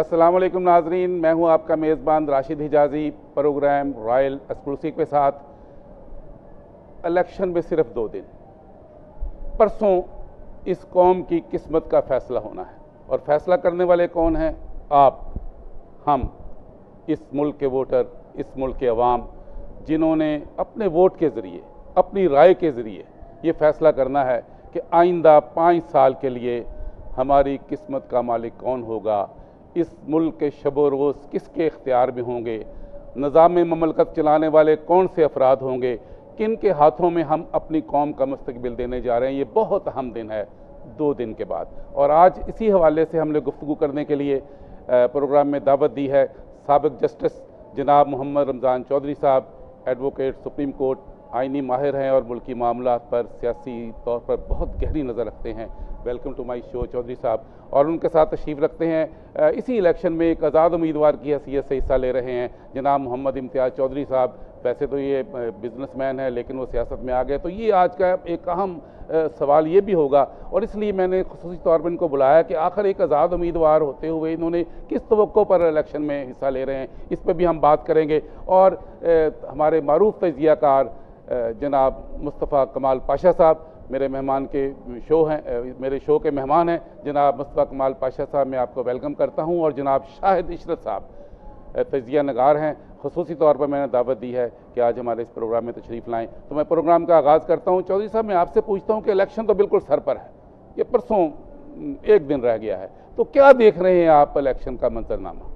अस्सलाम वालेकुम नाजरीन, मैं हूं आपका मेज़बान Rashid Hijazi. Program royal exclusive के साथ। इलेक्शन में सिर्फ 2 दिन, परसों इस कौम की किस्मत का फैसला होना है और फैसला करने वाले कौन हैं? आप, हम, इस मुल्क के वोटर, इस मुल्क के अवाम, जिन्होंने अपने वोट के ज़रिए, अपनी राय के ज़रिए ये फैसला करना है कि आइंदा 5 साल के लिए हमारी किस्मत का मालिक कौन होगा, इस मुल्क के शबो रोज़ किसके इख्तियार में होंगे, निज़ाम ममलकत चलाने वाले कौन से अफराद होंगे, किन के हाथों में हम अपनी कौम का मुस्तकबिल देने जा रहे हैं। ये बहुत अहम दिन है 2 दिन के बाद। और आज इसी हवाले से हमने गुफ्तगू करने के लिए प्रोग्राम में दावत दी है साबिक़ जस्टिस जनाब मोहम्मद रमज़ान चौधरी साहब, एडवोकेट, सुप्रीम कोर्ट, आइनी माहिर हैं और मुल्की मामलात पर सियासी तौर पर बहुत गहरी नज़र रखते हैं। Welcome to my show Chaudhry sahab. और उनके साथ तशरीफ़ रखते हैं इसी इलेक्शन में एक आज़ाद उम्मीदवार की हैसियत से हिस्सा ले रहे हैं जनाब मोहम्मद इम्तियाज़ चौधरी साहब। वैसे तो ये बिजनेसमैन है लेकिन वो सियासत में आ गए, तो ये आज का एक अहम सवाल ये भी होगा और इसलिए मैंने ख़ुसूसी तौर पर इनको बुलाया कि आखिर एक आज़ाद उम्मीदवार होते हुए इन्होंने किस तवक्को पर इलेक्शन में हिस्सा ले रहे हैं, इस पर भी हम बात करेंगे। और हमारे मारूफ तजियाकार जनाब मुस्तफ़ा कमाल पाशा साहब मेरे मेहमान के शो हैं, मेरे शो के मेहमान हैं। जनाब मुस्तफ़ा कमाल पाशा साहब, मैं आपको वेलकम करता हूं। और जनाब शाहिद इशरत साहब तजिया नगार हैं, ख़ुसूसी तौर पर मैंने दावत दी है कि आज हमारे इस प्रोग्राम में तशरीफ़ लाएँ। तो मैं प्रोग्राम का आगाज़ करता हूँ। चौधरी साहब, मैं आपसे पूछता हूँ कि इलेक्शन तो बिल्कुल सर पर है, ये परसों 1 दिन रह गया है, तो क्या देख रहे हैं आप इलेक्शन का मंजरनामा?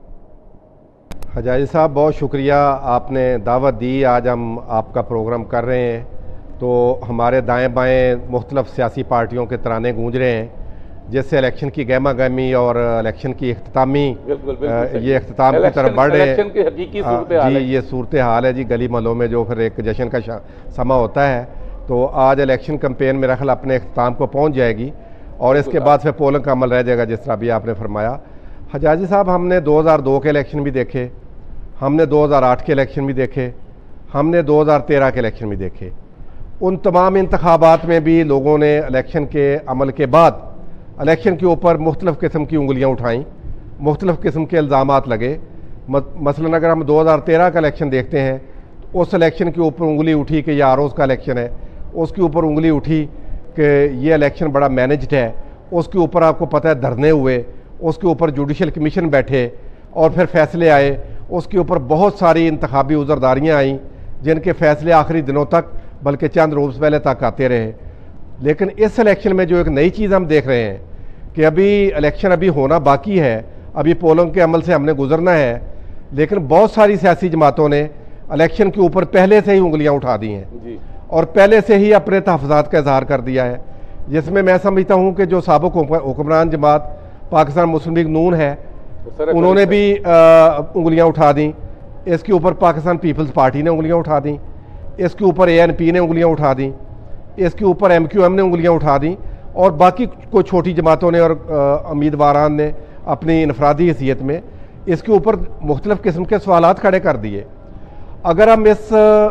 हिजाजी साहब, बहुत शुक्रिया, आपने दावत दी। आज हम आपका प्रोग्राम कर रहे हैं तो हमारे दाएं बाएं मुख्तलिफ सियासी पार्टियों के तराने गूंज रहे हैं, जिससे इलेक्शन की गहमा गहमी और इलेक्शन की इख्तितामी ये इख्तिताम की तरफ बढ़ रहे हैं। जी, ये सूरत हाल है जी। गली महलों में जो फिर एक जश्न का समा होता है, तो आज इलेक्शन कैंपेन मेरा ख्याल अपने इख्तिताम को पहुँच जाएगी और इसके बाद फिर पोलिंग का अमल रह जाएगा, जिस तरह भी आपने फरमाया। हिजाजी साहब, हमने 2002 के इलेक्शन भी देखे, हमने 2008 के इलेक्शन भी देखे, हमने 2013 के इलेक्शन भी देखे। उन तमाम इंतखाबात में भी लोगों ने इलेक्शन के अमल के बाद इलेक्शन के ऊपर मुख्तलिफ़ किस्म की उंगलियां उठाईं, मुख्तलिफ़ किस्म के इल्ज़ामात लगे। मसलन अगर हम 2013 का इलेक्शन देखते हैं तो उस इलेक्शन के ऊपर उंगली उठी कि यह आरोज़ का इलेक्शन है, उसके ऊपर उंगली उठी कि ये इलेक्शन बड़ा मैनेज्ड है, उसके ऊपर आपको पता है धरने हुए, उसके ऊपर जुडिशल कमीशन बैठे और फिर फैसले आए, उसके ऊपर बहुत सारी इंतखाबी उज़रदारियाँ आईं जिनके फैसले आखिरी दिनों तक, बल्कि चंद रोज़ पहले तक आते रहे। लेकिन इस इलेक्शन में जो एक नई चीज़ हम देख रहे हैं कि अभी इलेक्शन अभी होना बाकी है, अभी पोलिंग के अमल से हमने गुजरना है, लेकिन बहुत सारी सियासी जमातों ने इलेक्शन के ऊपर पहले से ही उंगलियां उठा दी हैं और पहले से ही अपने तहफ़्फ़ुज़ात का इजहार कर दिया है, जिसमें मैं समझता हूँ कि जो साबिक़ हुक्मरान जमात पाकिस्तान मुस्लिम लीग नून है, उन्होंने भी उंगलियाँ उठा दी। इसके ऊपर पाकिस्तान पीपल्स पार्टी ने उंगलियाँ उठा दी, इसके ऊपर ANP ने उंगलियां उठा दी, इसके ऊपर MQM ने उंगलियां उठा दी और बाकी कोई छोटी जमातों ने और उम्मीदवारान ने अपनी इनफरादी हैसियत में इसके ऊपर मुख्तलिफ़ किस्म के सवालात खड़े कर दिए। अगर हम इस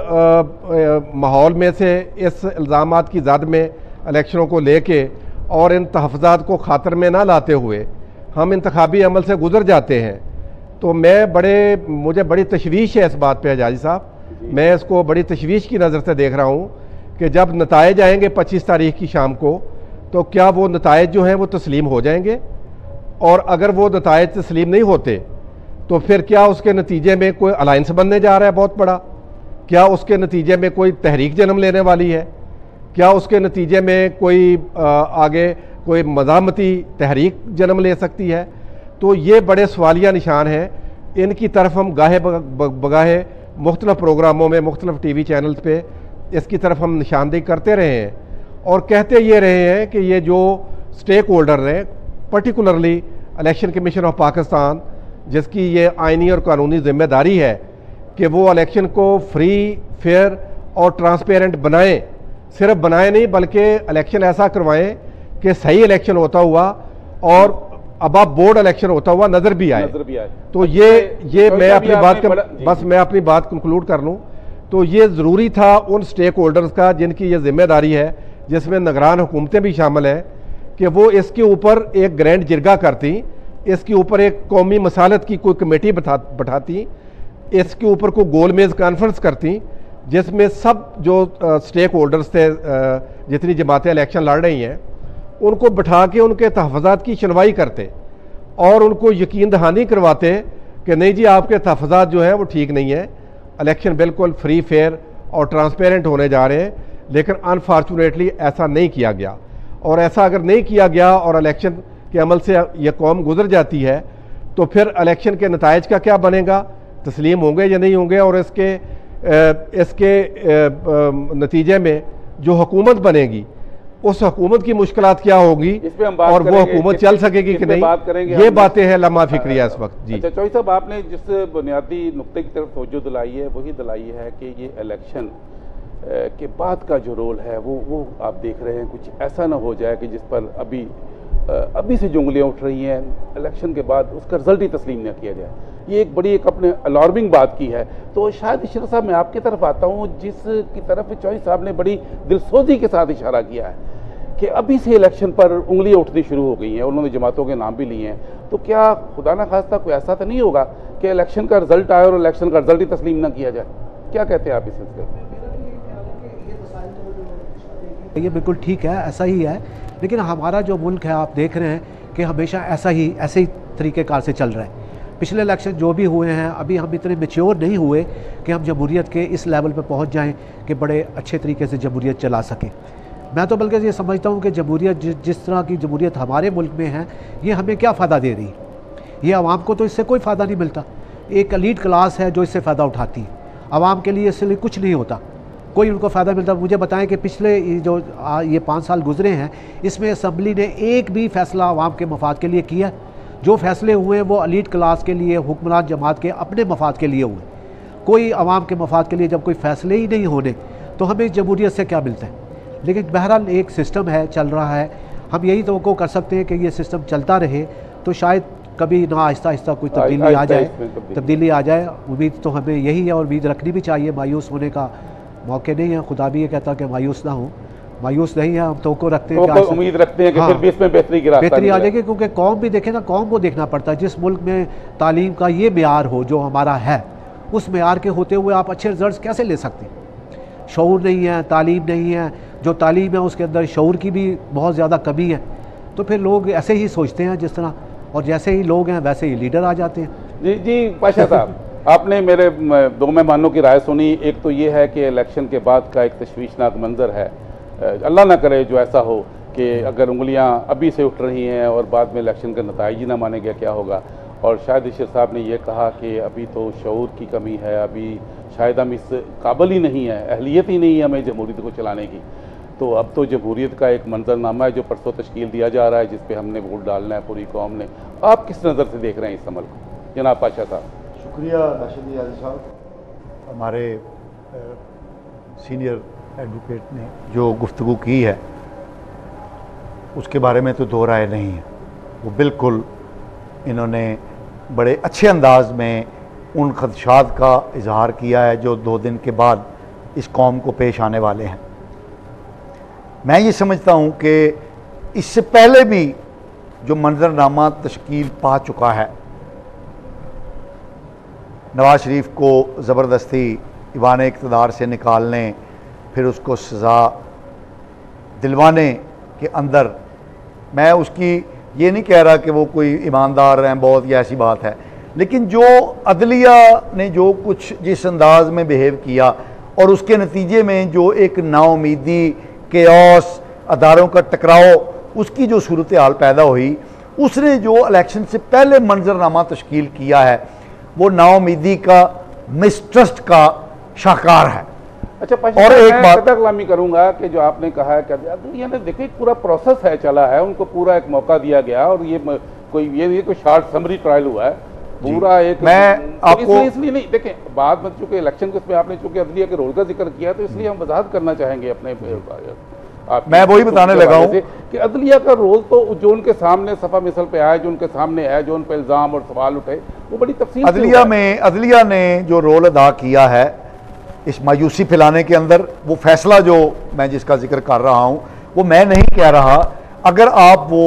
माहौल में से, इस इल्ज़ामात की जद में इलेक्शनों को लेके और इन तहफ़्फ़ुज़ात को खातर में ना लाते हुए हम इंतखाबी अमल से गुजर जाते हैं, तो मुझे बड़ी तशवीश है इस बात पे हिजाजी साहब। मैं इसको बड़ी तशवीश की नज़र से देख रहा हूँ कि जब नताइज आएंगे 25 तारीख की शाम को, तो क्या वो नताइज जो हैं वो तस्लीम हो जाएंगे, और अगर वो नताइज तस्लीम नहीं होते तो फिर क्या उसके नतीजे में कोई अलायंस बनने जा रहा है बहुत बड़ा, क्या उसके नतीजे में कोई तहरीक जन्म लेने वाली है, क्या उसके नतीजे में कोई आगे कोई मज़ामती तहरीक जन्म ले सकती है। तो ये बड़े सवालिया निशान हैं, इनकी तरफ हम गाहे बगाहे मुख्तलिफ़ प्रोग्रामों में, मुख्तलिफ़ TV चैनल्स पे इसकी तरफ हम निशानदेही करते रहे हैं और कहते ये रहे हैं कि ये जो स्टेक होल्डर हैं, particularly election commission of Pakistan, जिसकी ये आइनी और कानूनी जिम्मेदारी है कि वो इलेक्शन को फ्री, फेयर और ट्रांसपेरेंट बनाएं, सिर्फ बनाएं नहीं बल्कि इलेक्शन ऐसा करवाएं कि सही इलेक्शन होता हुआ और अब बोर्ड इलेक्शन होता हुआ नजर भी आए। तो ये मैं अपनी बात कंक्लूड कर लूँ, तो ये ज़रूरी था उन स्टेक होल्डर्स का जिनकी ये जिम्मेदारी है, जिसमें निगरान हुकूमतें भी शामिल हैं, कि वो इसके ऊपर एक ग्रैंड जिरगा करती इसके ऊपर एक कौमी मसालत की कोई कमेटी बैठाती, इसके ऊपर कोई गोलमेज कॉन्फ्रेंस करती, जिसमें सब जो स्टेक होल्डर्स थे, जितनी जमातें इलेक्शन लड़ रही हैं, उनको बैठा के उनके तहफ़्फ़ुज़ात की सुनवाई करते और उनको यकीन दहानी करवाते कि नहीं जी, आपके तहफ़्फ़ुज़ात जो हैं वो ठीक नहीं है, इलेक्शन बिल्कुल फ्री फेयर और ट्रांसपेरेंट होने जा रहे हैं। लेकिन अनफॉर्चुनेटली ऐसा नहीं किया गया, और ऐसा अगर नहीं किया गया और इलेक्शन के अमल से यह कौम गुजर जाती है तो फिर इलेक्शन के नताइज का क्या बनेगा, तस्लीम होंगे या नहीं होंगे, और इसके नतीजे में जो हुकूमत बनेगी उस हुकूमत की मुश्किलात क्या होगी और वो हुकूमत चल सकेगी कि नहीं, ये बातें हैं लम्हा फिक्रिया इस वक्त। जी अच्छा चौधरी साहब, आपने जिस बुनियादी नुक्ते की तरफ तवज्जो दिलाई है वही दिलाई है कि ये इलेक्शन के बाद का जो रोल है वो आप देख रहे हैं, कुछ ऐसा ना हो जाए कि जिस पर अभी से जो उंगलियां उठ रही हैं, इलेक्शन के बाद उसका रिजल्ट ही तस्लीम न किया जाए। ये एक बड़ी अपने अलार्मिंग बात की है। तो शायद इशरत साहब, मैं आपकी तरफ आता हूँ, जिसकी तरफ चौधरी साहब ने बड़ी दिलसोजी के साथ इशारा किया है कि अभी से इलेक्शन पर उंगलियां उठनी शुरू हो गई हैं, उन्होंने जमातों के नाम भी लिए हैं। तो क्या खुदा न खास्ता कोई ऐसा तो नहीं होगा कि इलेक्शन का रिजल्ट आए और इलेक्शन का रिजल्ट ही तस्लीम न किया जाए? क्या कहते हैं आप इस सिलसिले में? ये बिल्कुल ठीक है, ऐसा ही है। लेकिन हमारा जो मुल्क है, आप देख रहे हैं कि हमेशा ऐसे ही तरीक़ेकार से चल रहा है। पिछले इलेक्शन जो भी हुए हैं, अभी हम इतने मैच्योर नहीं हुए कि हम जमहूरियत के इस लेवल पर पहुंच जाएं कि बड़े अच्छे तरीके से जमहूरियत चला सकें। मैं तो बल्कि ये समझता हूं कि जमहूरियत जिस तरह की जमहूरियत हमारे मुल्क में है, ये हमें क्या फ़ायदा दे रही है? ये आवाम को तो इससे कोई फ़ायदा नहीं मिलता। एक एलीट क्लास है जो इससे फ़ायदा उठाती है, आवाम के लिए इससे कुछ नहीं होता, कोई उनको फ़ायदा मिलता। मुझे बताएं कि पिछले ये 5 साल गुजरे हैं, इसमें असम्बली ने एक भी फ़ैसला आवाम के मफाद के लिए किया? जो फ़ैसले हुए हैं वो एलीट क्लास के लिए, हुक्मरान जमात के अपने मफाद के लिए हुए। कोई आवाम के मफाद के लिए जब कोई फ़ैसले ही नहीं होने तो हमें जमहूरियत से क्या मिलता है? लेकिन बहरहाल एक सिस्टम है, चल रहा है, हम यही तवक्को कर सकते हैं कि ये सिस्टम चलता रहे तो शायद कभी ना आहिस्ता आहिस्ता कोई तब्दीली आ जाए। उम्मीद तो हमें यही है और उम्मीद रखनी भी चाहिए। मायूस होने का मौके नहीं है, खुदा भी ये कहता कि मायूस ना हो, मायूस नहीं है, हम तो रखते हैं कि उम्मीद रखते हैं कि फिर भी इसमें बेहतरी आ जाएगी। क्योंकि कौम भी देखे ना, कौम को देखना पड़ता है। जिस मुल्क में तालीम का ये मेयार हो जो हमारा है, उस मेयार के होते हुए आप अच्छे रिजल्ट कैसे ले सकते हैं? शऊर नहीं है, तालीम नहीं है, जो तालीम है उसके अंदर शऊर की भी बहुत ज़्यादा कमी है। तो फिर लोग ऐसे ही सोचते हैं जिस तरह, और जैसे ही लोग हैं वैसे ही लीडर आ जाते हैं। जी पाशा साहब, आपने मेरे 2 मेहमानों की राय सुनी। एक तो ये है कि इलेक्शन के बाद का एक तशवीशनाक मंजर है, अल्लाह ना करे जो ऐसा हो कि अगर उंगलियां अभी से उठ रही हैं और बाद में इलेक्शन का नताइज ही ना माने गया, क्या होगा। और शायद इशरत साहब ने यह कहा कि अभी तो शऊर की कमी है, अभी शायद हम इस काबिल ही नहीं है, अहलियत ही नहीं है हमें जमहूरियत को चलाने की। तो अब तो जमहूरियत का एक मंजरनामा है जो परसों तश्कील दिया जा रहा है, जिस पे हमने वोट डालना है पूरी कौम ने। आप किस नज़र से देख रहे हैं इस अमल को, जनाब पाशा साहब? शुक्रिया राशिद यादी साहब। हमारे सीनियर एडवोकेट ने जो गुफ्तगू की है उसके बारे में तो दो राय नहीं है। वो बिल्कुल इन्होंने बड़े अच्छे अंदाज में उन खदशात का इजहार किया है जो 2 दिन के बाद इस कौम को पेश आने वाले हैं। मैं ये समझता हूँ कि इससे पहले भी जो मंजरनामा तश्कील पा चुका है, नवाज शरीफ को ज़बरदस्ती ईवान इक़्तिदार से निकालने, फिर उसको सज़ा दिलवाने के अंदर, मैं उसकी ये नहीं कह रहा कि वो कोई ईमानदार हैं बहुत या ऐसी बात है, लेकिन जो अदलिया ने जो कुछ जिस अंदाज में बिहेव किया और उसके नतीजे में जो एक नाउमीदी, केओस, अदारों का टकराव, उसकी जो सूरत हाल पैदा हुई, उसने जो इलेक्शन से पहले मंजरनामा तश्कील किया है वो नाउमीदी का, मिसट्रस्ट का शाहकार है। अच्छा, और एक बात कदरलामी करूंगा कि जो आपने कहा है कि यानी देखिए पूरा प्रोसेस है, चला है, उनको पूरा एक मौका दिया गया और ये कोई शॉर्ट समरी ट्रायल हुआ है पूरा एक। मैं आपको इसलिए नहीं, देखें बात बन चुके इलेक्शन के, उसमें आपने चूंकि अदलिया के रोल का जिक्र किया तो इसलिए हम वजाहत करना चाहेंगे अपने मैं वही बताने लगा हूं कि अदलिया का रोल तो जो उनके सामने सफा मिसल पे आए, जो उनके सामने है, जो उन पर इल्ज़ाम और सवाल उठे, वो बड़ी तफसील अदलिया ने जो रोल अदा किया है इस मायूसी फैलाने के अंदर, वो फैसला जो मैं जिसका जिक्र कर रहा हूं वो मैं नहीं कह रहा। अगर आप वो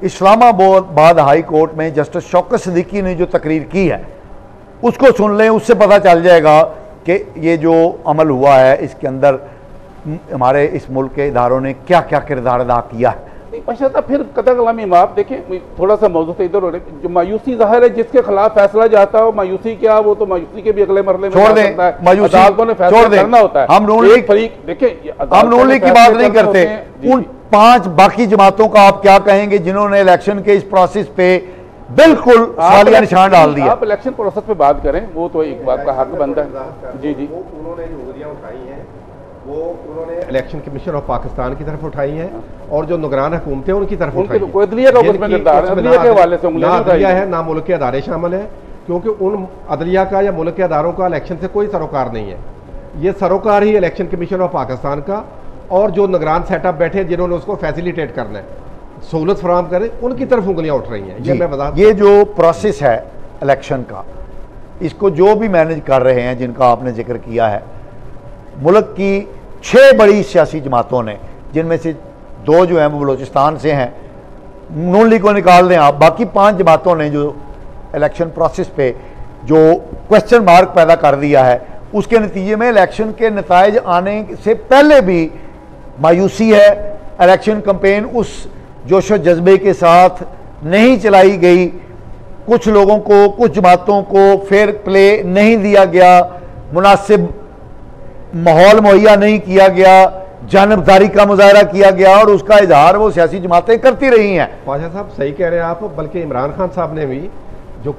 इस्लामाबाद हाई कोर्ट में जस्टिस शौकत सिद्दीकी ने जो तकरीर की है उसको सुन लें, उससे पता चल जाएगा कि ये जो अमल हुआ है इसके अंदर हमारे इस मुल्क के इदारों ने क्या क्या किरदार अदा किया है। पश्चाता फिर कदर कलामी माफ देखें, थोड़ा सा मौजूद से इधर हो रहे, जो मायूसी जाहिर है जिसके खिलाफ फैसला जाता हो, मायूसी क्या, वो तो मायूसी के भी अगले मरले में छोड़ दें, मायूसी अदालतों ने फैसला करना होता है। हम नून लीग देखिए, हम नून लीग की बात नहीं करते, उन 5 बाकी जमातों का आप क्या कहेंगे जिन्होंने इलेक्शन के इस प्रोसेस पे बिल्कुल सवालिया निशान डाल दिया। आप इलेक्शन प्रोसेस पे बात करें, वो तो एक बात का हक बनता है। जी जी, उन्होंने जो उंगलियां उठाई हैं वो उन्होंने इलेक्शन कमीशन ऑफ पाकिस्तान की तरफ उठाई हैं और जो निगरान हुकूमतें उनकी तरफ उठाई हैं। अदलिया का उसमें किरदार है, अदलिया के हवाले से उंगलियां नहीं उठाई है, ना मुल्क के अदारे शामिल है, क्योंकि उन अदलिया का या मुल्क के अदारों का इलेक्शन से कोई सरोकार नहीं है। ये सरोकार ही इलेक्शन कमीशन ऑफ पाकिस्तान का और जो निगरान सेटअप बैठे जिन्होंने उसको फैसिलिटेट करना है, सहूलत फराहम करें, उनकी तरफ उंगलियां उठ रही हैं। ये मैं बता, ये जो प्रोसेस है इलेक्शन का, इसको जो भी मैनेज कर रहे हैं जिनका आपने जिक्र किया है, मुल्क की 6 बड़ी सियासी जमातों ने, जिनमें से 2 जो हैं वो बलूचिस्तान से हैं, नून लीग को निकाल दें आप, बाकी 5 जमातों ने जो इलेक्शन प्रोसेस पे जो क्वेश्चन मार्क पैदा कर दिया है, उसके नतीजे में इलेक्शन के नताइज आने से पहले भी मायूसी है। इलेक्शन कैंपेन उस जोशो जज्बे के साथ नहीं चलाई गई, कुछ लोगों को, कुछ जमातों को फेयर प्ले नहीं दिया गया, मुनासिब माहौल मुहैया नहीं किया गया, जानबदारी का मुजाहरा किया गया और उसका इजहार वो सियासी जमातें करती रही हैं। पाशा साहब सही कह रहे हैं आप, बल्कि इमरान खान साहब ने भी जो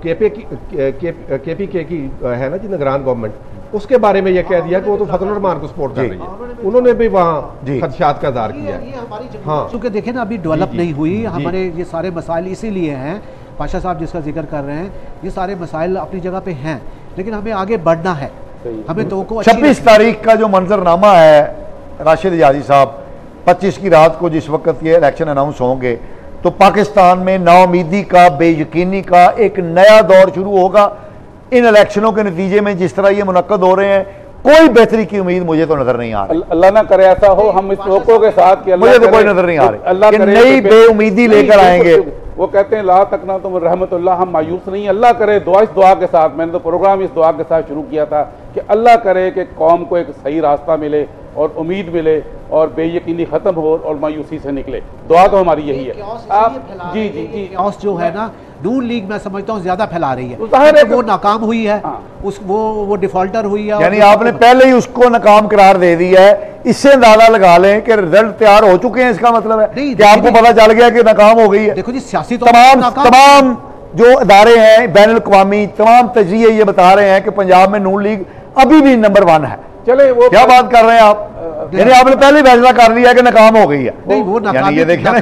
KPK की है ना जी निगरान गवर्नमेंट, उसके बारे में ये कह दिया कि वो तो फजल रहमान को सपोर्ट कर रही है। उन्होंने भी वहाँ खदशात का इज़हार किया है। हाँ, चूँकि देखें ना अभी डेवलप नहीं हुई, हमारे ये सारे मसाइल इसीलिए हैं, पाशा साहब जिसका जिक्र कर रहे हैं, ये सारे मसाइल अपनी जगह पे हैं, लेकिन हमें आगे बढ़ना है। हमें तो को 26 तारीख का जो मंजरनामा है राशिद इजाज़ी साहब, 25 की रात को जिस वक्त ये इलेक्शन अनाउंस होंगे तो पाकिस्तान में नाउमीदी का, बेयकीनी का एक नया दौर शुरू होगा। इन इलेक्शनों के नतीजे में जिस तरह ये मुनक्कद हो रहे हैं, कोई बेहतरी की उम्मीद मुझे तो नजर नहीं आ रही। अल्लाह ना करे ऐसा हो, हम इस लोगों के साथ कि मुझे तो कोई नजर नहीं आ रही कि नई बेउमीदी लेकर आएंगे। वो कहते हैं ला तकना तुम रहमतुल्लाह, हम मायूस नहीं, अल्लाह करे, इस दुआ के साथ, मैंने तो प्रोग्राम इस दुआ के साथ शुरू किया था कि अल्लाह करे कि कौम को एक सही रास्ता मिले और उम्मीद मिले और बेयकीनी ख़त्म हो और मायूसी से निकले। दुआ तो हमारी यही है। आप जी जी जी, जो है ना नून लीग मैं समझता हूँ ज्यादा फैला रही है, तो वो नाकाम हुई है, वो डिफॉल्टर हुई है, यानी आपने पहले ही उसको नाकाम करार दे दिया है। इससे अंदाजा लगा लें कि रिजल्ट तैयार हो चुके हैं, इसका मतलब है कि आपको पता चल गया कि नाकाम हो गई है। देखो जी, सियासी तमाम जो इदारे हैं बैनुल अक़वामी, तमाम तजरिए ये बता रहे हैं कि पंजाब में नून लीग अभी भी नंबर 1 है। चले वो क्या बात कर रहे हैं आप? यानी आपने पहले फैसला कर लिया कि नाकाम हो गई है। नहीं, वो नाकाम ये देखें,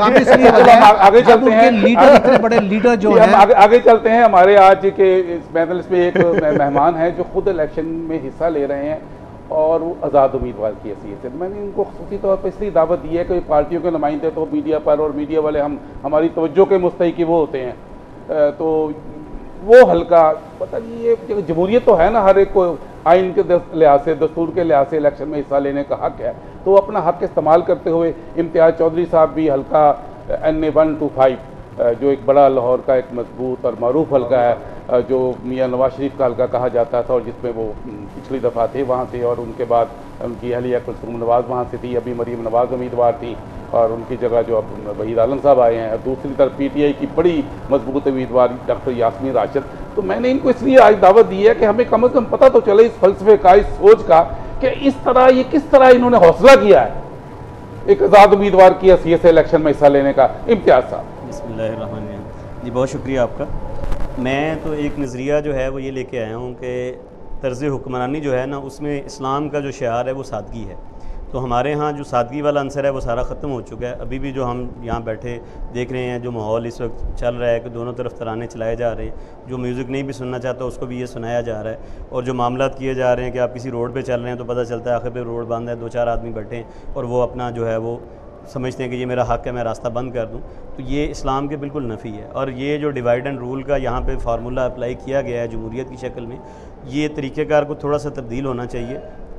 आगे चलते हैं, लीडर इतने बड़े लीडर जो हैं, आगे चलते हैं। हमारे आज के इस पैनल में एक मेहमान हैं जो खुद इलेक्शन में हिस्सा ले रहे हैं और वो आज़ाद उम्मीदवार की हैसियत से। मैंने इनको खुसूसी तौर पर इसलिए दावत दी है कि पार्टियों के नुमाइंदे तो मीडिया पर, और मीडिया वाले हमारी तवज्जो के मुस्तहिक वो होते हैं, तो वो हल्का पता नहीं, ये जमहूरियत तो है ना, हर एक को आइन के लिहाज से, दस्तूर के लिहाज से इलेक्शन में हिस्सा लेने का हक है, तो अपना हक इस्तेमाल करते हुए इम्तियाज़ चौधरी साहब भी हल्का NA 125 जो एक बड़ा लाहौर का एक मजबूत और मरूफ हल्का है, जो मियाँ नवाज शरीफ का हल्का कहा जाता था और जिसमें वो पिछली दफ़ा थे वहाँ थे, और उनके बाद उनकी अहलिया कुलसूम नवाज़ वहाँ से थी, अभी मरीम नवाज़ उम्मीदवार थी और उनकी जगह जो अब वहीद आलम साहब आए हैं, और दूसरी तरफ PTI की बड़ी मजबूत उम्मीदवार डॉक्टर यास्मीन राशिद। तो मैंने इनको इसलिए आज दावत दी है कि हमें कम से कम पता तो चले इस फलसफे का, इस सोच का, कि इस तरह ये किस तरह इन्होंने हौसला किया है एक आज़ाद उम्मीदवार की हैसियत से इलेक्शन में हिस्सा लेने का। इम्तियाज़ साहब। बिस्मिल्लाहिर्रहमानिर्रहीम जी, बहुत शुक्रिया आपका। मैं तो एक नज़रिया जो है वो ये लेके आया हूँ कि तर्ज़ हुक्मरानी जो है ना, उसमें इस्लाम का जो शिआर है वो सादगी है। तो हमारे यहाँ जो सादगी वाला अंसर है वो सारा ख़त्म हो चुका है। अभी भी जो हम यहाँ बैठे देख रहे हैं, जो माहौल इस वक्त चल रहा है कि दोनों तरफ तराने चलाए जा रहे हैं, जो म्यूज़िक नहीं भी सुनना चाहता उसको भी ये सुनाया जा रहा है, और जो मामलात किए जा रहे हैं कि आप किसी रोड पे चल रहे हैं तो पता चलता है आखिर पे रोड बंद है, 2-4 आदमी बैठे हैं और वो अपना जो है वो समझते हैं कि ये मेरा हक़ है, मैं रास्ता बंद कर दूं। तो ये इस्लाम के बिल्कुल नफ़ी है। और ये जो डिवाइड एंड रूल का यहाँ पे फार्मूला अप्लाई किया गया है जमहूरियत की शक्ल में, ये तरीक़ेकार को थोड़ा सा तब्दील होना चाहिए।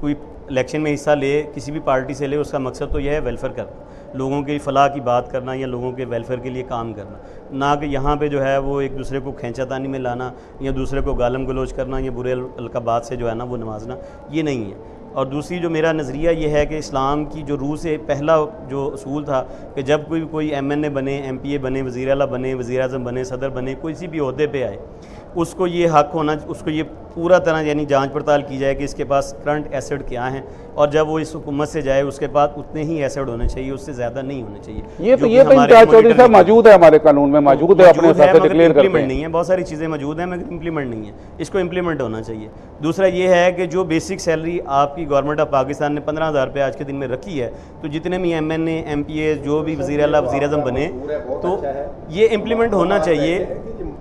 कोई इलेक्शन में हिस्सा ले, किसी भी पार्टी से ले, उसका मकसद तो यह है वेलफेयर करना, लोगों की फलाह की बात करना या लोगों के वेलफेयर के लिए काम करना, ना कि यहाँ पे जो है वो एक दूसरे को खींचातानी में लाना या दूसरे को गालम गलोच करना या बुरे अलकाबात से जो है ना वो नवाजना, ये नहीं है। और दूसरी जो मेरा नज़रिया ये है कि इस्लाम की जो रूह से पहला जो असूल था कि जब कोई MNA बने, MPA बने, वज़ीर आला बने, वज़ीर आज़म बने, सदर बने, किसी भी ओहदे पे आए, उसको ये हक होना, उसको ये पूरा तरह यानी जांच पड़ताल की जाए कि इसके पास करंट एसेट क्या हैं, और जब वो इस हुकूमत से जाए उसके पास उतने ही एसेट होने चाहिए, उससे ज़्यादा नहीं होने चाहिए। ये तो इम्तियाज चौधरी साहब मौजूद है, हमारे कानून में मौजूद है, अपने हिसाब से डिक्लेयर करते हैं। नहीं है, बहुत सारी चीज़ें मौजूद हैं मगर इम्प्लीमेंट नहीं है, इसको इम्प्लीमेंट होना चाहिए। दूसरा ये है कि जो बेसिक सैलरी आपकी गवर्नमेंट ऑफ पाकिस्तान ने 15,000 रुपये आज के दिन में रखी है, तो जितने भी MNA, MPA, जो भी वज़ीर आला, वज़ीर आज़म बने, तो ये इम्प्लीमेंट होना चाहिए।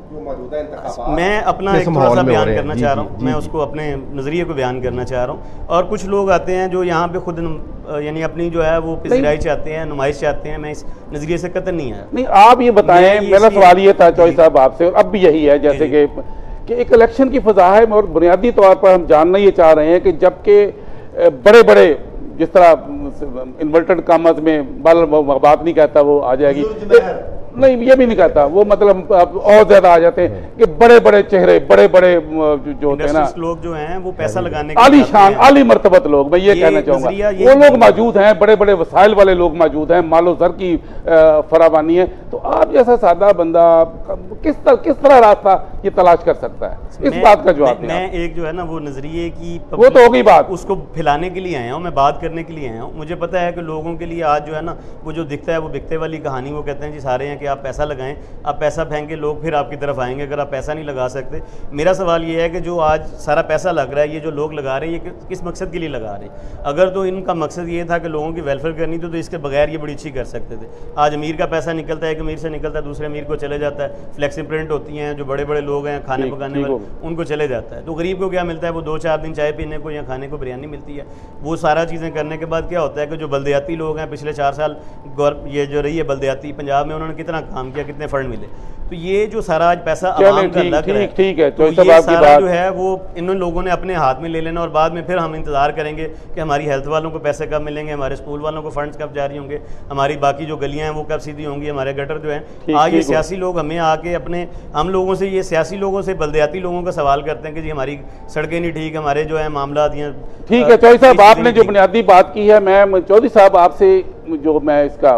मैं अपना एक थोड़ा सा बयान करना चाह रहा हूँ, मैं उसको अपने नज़रिए को बयान करना चाह रहा हूँ। और कुछ लोग आते हैं जो यहाँ पे खुद यानी अपनी जो है वो पिज़राई चाहते हैं, नुमाइश चाहते हैं, मैं इस नज़रिए से कतई नहीं आया। नहीं, आप ये बताएं, मेरा सवाल ये था चौधरी साहब आपसे, और अब भी यही है, जैसे कि एक इलेक्शन की फ़ज़ा है और बुनियादी तौर पर हम जानना ये चाह रहे हैं कि जबकि बड़े बड़े जिस तरह इन्वर्टेड कामर्स में बात नहीं कहता वो आ जाएगी, नहीं ये भी नहीं कहता वो, मतलब और ज्यादा आ जाते हैं कि बड़े बड़े चेहरे, बड़े बड़े जो होते हैं ना लोग जो हैं वो पैसा लगाने आली शान, आली मर्तबत लोग, मैं ये कहना चाहूंगा, वो लोग मौजूद हैं, बड़े बड़े वसाइल वाले लोग मौजूद हैं, मालो ज़र की फरावानी है। तो आप जैसा सादा बंदा किस तरह रास्ता ये तलाश कर सकता है, इस बात का जवाब मैं एक जो है ना वो नजरिए की वो तो होगी बात, उसको फैलाने के लिए आया हूँ, मैं बात करने के लिए आया हूँ। मुझे पता है कि लोगों के लिए आज जो है ना वो जो दिखता है वो बिकते वाली कहानी, वो कहते हैं जी सारे हैं कि आप पैसा लगाएं, आप पैसा फेंके लोग फिर आपकी तरफ आएंगे, अगर आप पैसा नहीं लगा सकते। मेरा सवाल ये है कि जो आज सारा पैसा लग रहा है, ये जो लोग लगा रहे हैं, ये किस मकसद के लिए लगा रहे हैं? अगर तो इनका मकसद ये था कि लोगों की वेलफेयर करनी तो इसके बगैर ये बड़ी अच्छी कर सकते थे। आज अमीर का पैसा निकलता है, एक अमीर से निकलता है दूसरे अमीर को चले जाता है, फ्लेक्सी प्रिंट होती हैं, जो बड़े बड़े लोग हैं खाने पकाने वाले उनको चले जाता है। तो गरीब को क्या मिलता है? वो 2-4 दिन चाय पीने को या खाने को बिरयानी मिलती है। वो सारा चीज़ें करने के बाद क्या होता है कि जो बल्दियाती लोग हैं, पिछले 4 साल ये जो रही है बल्दियाती पंजाब में, उन्होंने कितना काम किया, कितने फंड मिले। तो ये जो सारा आज पैसा आवाम का लग रहा है, ठीक है, तो ये सारा जो है वो इन लोगों ने अपने हाथ में ले लेना, और बाद में फिर हम इंतजार करेंगे कि हमारी हेल्थ वालों को पैसे कब मिलेंगे, हमारे स्कूल वालों को फंड्स कब जारी होंगे, हमारी बाकी जो गलियां हैं वो कब सीधी होंगी, हमारे गटर जो हैं। आज ये सियासी लोग हमें आके अपने हम लोगों से, ये सियासी लोगों से बल्दियाती लोगों का सवाल करते हैं कि जी हमारी सड़कें नहीं ठीक, हमारे जो है मामला दिए। ठीक है चौधरी साहब, आपने जो बुनियादी बात की है, मैं चौधरी साहब आपसे जो मैं इसका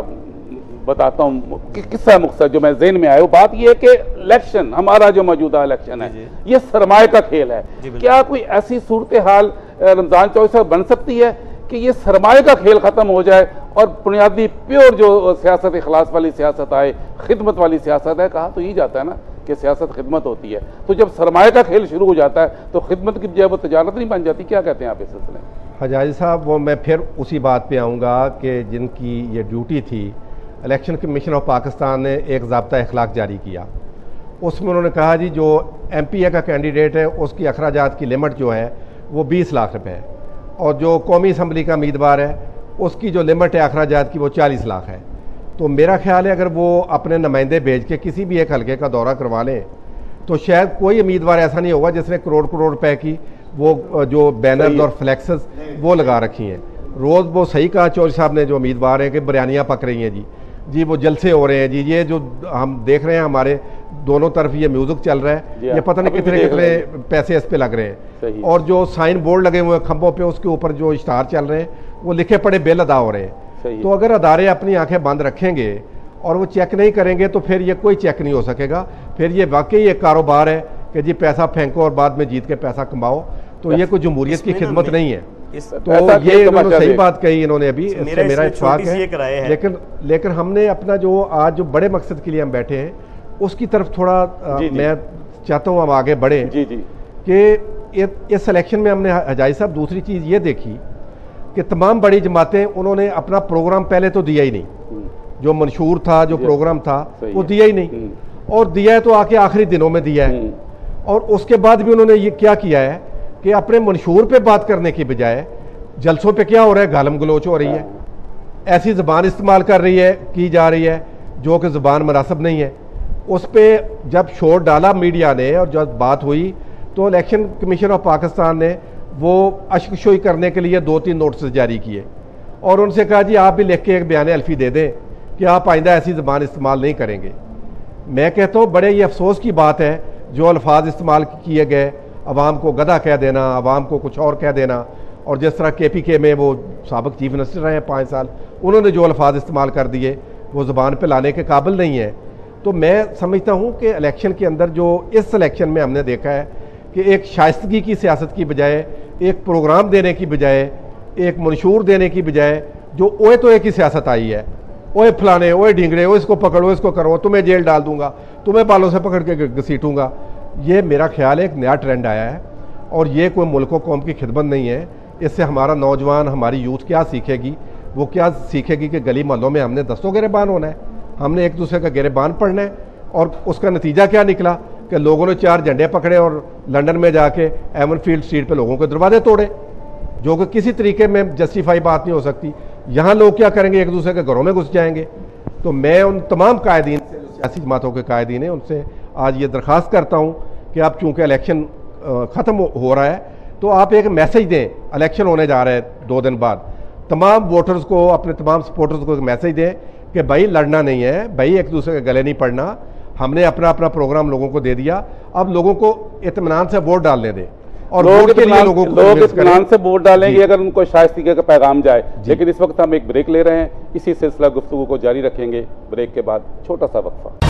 बताता हूँ किस्सा मुख्तर जो मैं ज़हन में आया, वो बात ये है कि इलेक्शन, हमारा जो मौजूदा इलेक्शन है, ये सरमाए का खेल है। क्या कोई ऐसी सूरत हाल रमज़ान चौधरी साहब बन सकती है कि ये सरमाए का खेल ख़त्म हो जाए और बुनियादी प्योर जो सियासत, इखलास वाली सियासत आए, खिदमत वाली सियासत है? कहा तो ये जाता है ना कि सियासत खिदमत होती है, तो जब सरमाए का खेल शुरू हो जाता है तो खिदमत की बजाय वो तजारत नहीं बन जाती? क्या कहते हैं आप इस सिलसिले में? हजाजी साहब, वो मैं फिर उसी बात पे आऊँगा कि जिनकी ये ड्यूटी थी, इलेक्शन कमीशन ऑफ पाकिस्तान ने एक ज़ाब्ता अखलाक जारी किया, उसमें उन्होंने कहा जी जो MPA का कैंडिडेट है उसकी अखराजात की लिमिट जो है वो 20 लाख रुपए है, और जो कौमी असम्बली का उम्मीदवार है उसकी जो लिमिट है अखराजात की वो 40 लाख है। तो मेरा ख्याल है अगर वो अपने नुमाइंदे भेज के किसी भी एक हल्के का दौरा करवा लें तो शायद कोई उम्मीदवार ऐसा नहीं होगा जिसने करोड़ रुपए की वो जो बैनर्स और फ्लैक्सेस वो लगा रखी हैं। रोज़ वो सही कहा चौधरी साहब ने, जो उम्मीदवार हैं कि बिरयानियाँ पक रही हैं जी वो जलसे हो रहे हैं जी, ये जो हम देख रहे हैं हमारे दोनों तरफ ये म्यूज़िक चल रहा है, ये पता नहीं कितने पैसे इस पे लग रहे हैं, और जो साइन बोर्ड लगे हुए हैं खंभों पे उसके ऊपर जो स्टार चल रहे हैं वो लिखे पड़े बिल अदा हो रहे हैं। तो अगर अदारे अपनी आंखें बंद रखेंगे और वो चेक नहीं करेंगे तो फिर ये कोई चेक नहीं हो सकेगा, फिर ये वाकई एक कारोबार है कि जी पैसा फेंको और बाद में जीत के पैसा कमाओ। तो ये कोई जमहूरियत की खिदमत नहीं है। तो ये इन्होंने सही बात कही इन्होंने अभी, इससे मेरा इत्तेफाक है। लेकिन हमने अपना जो आज जो बड़े मकसद के लिए हम बैठे हैं उसकी तरफ थोड़ा मैं चाहता हूँ हम आगे बढ़े कि इस इलेक्शन में हमने हजाजी साहब दूसरी चीज़ ये देखी कि तमाम बड़ी जमातें उन्होंने अपना प्रोग्राम पहले तो दिया ही नहीं, जो मंशूर था, जो प्रोग्राम था वो दिया ही नहीं, और दिया है तो आके आखिरी दिनों में दिया है। और उसके बाद भी उन्होंने ये क्या किया है कि अपने मंशूर पे बात करने की बजाय जलसों पे क्या हो रहा है, गालम गलोच हो रही है, ऐसी ज़बान इस्तेमाल कर रही है की जा रही है जो कि ज़बान मुनासिब नहीं है। उस पर जब शोर डाला मीडिया ने और जब बात हुई तो इलेक्शन कमीशन ऑफ पाकिस्तान ने वो अशकशोई करने के लिए 2-3 नोटिस जारी किए और उनसे कहा जी आप भी लिख के एक बयान अल्फी दे दें कि आप आइंदा ऐसी ज़बान इस्तेमाल नहीं करेंगे। मैं कहता हूँ बड़े ये अफसोस की बात है जो अल्फाज इस्तेमाल किए गए, अवाम को गधा कह देना, अवाम को कुछ और कह देना, और जिस तरह KPK में वो साबिक चीफ मिनिस्टर रहे हैं 5 साल, उन्होंने जो अल्फाज इस्तेमाल कर दिए वो ज़बान पे लाने के काबिल नहीं है। तो मैं समझता हूँ कि इलेक्शन के अंदर जो इस इलेक्शन में हमने देखा है कि एक शाइस्तगी की सियासत की बजाय, एक प्रोग्राम देने की बजाय, एक मंशूर देने की बजाय जो ओए तो एक ही सियासत आई है, ओए फलाने, ओए ढींगड़े, ओ इसको पकड़ो, इसको करो, तुम्हें जेल डाल दूंगा, तुम्हें बालों से पकड़ के घसीटूंगा। ये मेरा ख्याल है एक नया ट्रेंड आया है और ये कोई मुल्क व कौम की खिदमत नहीं है। इससे हमारा नौजवान, हमारी यूथ क्या सीखेगी? वो क्या सीखेगी कि गली मोहल्लों में हमने दस्तों गिरेबान होना है, हमने एक दूसरे का गिरेबान पढ़ना है। और उसका नतीजा क्या निकला कि लोगों ने 4 झंडे पकड़े और लंदन में जाके एवनफील्ड स्ट्रीट पे लोगों के दरवाजे तोड़े, जो कि किसी तरीके में जस्टिफाई बात नहीं हो सकती। यहाँ लोग क्या करेंगे, एक दूसरे के घरों में घुस जाएंगे। तो मैं उन तमाम कायदीन से, सियासी जमातों के कायदीन हैं, उनसे आज ये दरख्वास्त करता हूँ कि आप चूँकि इलेक्शन ख़त्म हो रहा है तो आप एक मैसेज दें, इलेक्शन होने जा रहे हैं 2 दिन बाद, तमाम वोटर्स को, अपने तमाम सपोर्टर्स को एक मैसेज दें कि भाई लड़ना नहीं है, भाई एक दूसरे के गले नहीं पड़ना, हमने अपना अपना प्रोग्राम लोगों को दे दिया, अब लोगों को इत्मीनान से वोट डालने दें और वोट के लिए लोगों को इत्मीनान से वोट डालेंगे अगर उनको शाइस्तगी का पैगाम जाए। लेकिन इस वक्त हम एक ब्रेक ले रहे हैं, इसी सिलसिला गुफ्तगू को जारी रखेंगे। ब्रेक के बाद छोटा सा वक्फा।